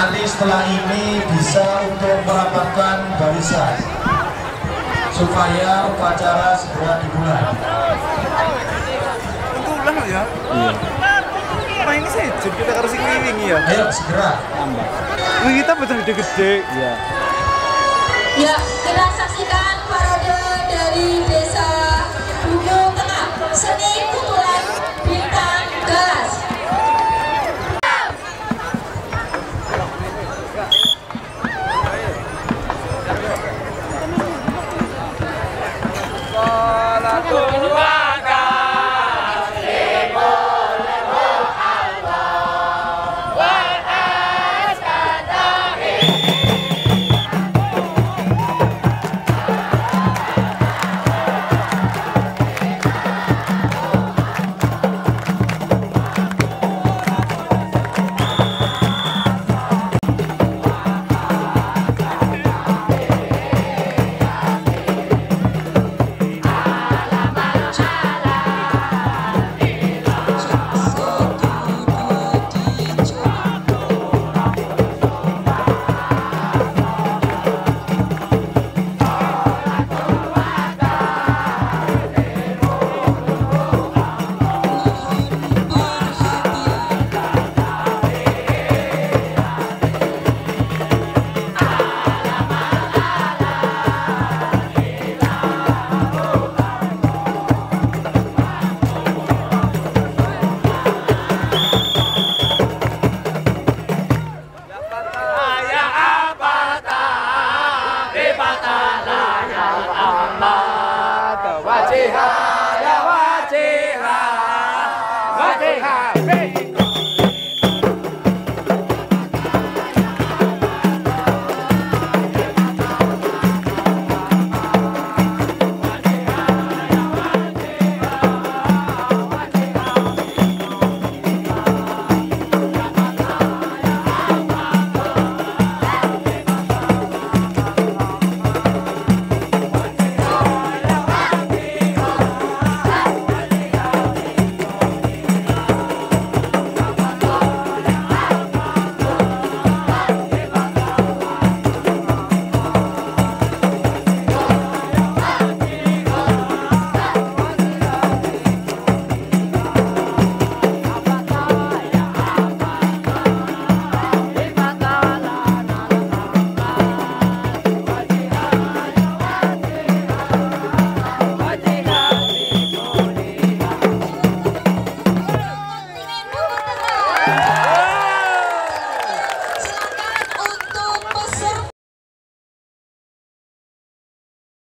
Nanti setelah ini bisa untuk merapatkan barisan supaya upacara segera dimulai. Untuk ulang ya? Iya. Nah ini sejam kita harus keliling ya? Ayo segera. Tambah. Kita betul gede-gede. Iya. Ya, kita saksikan parade dari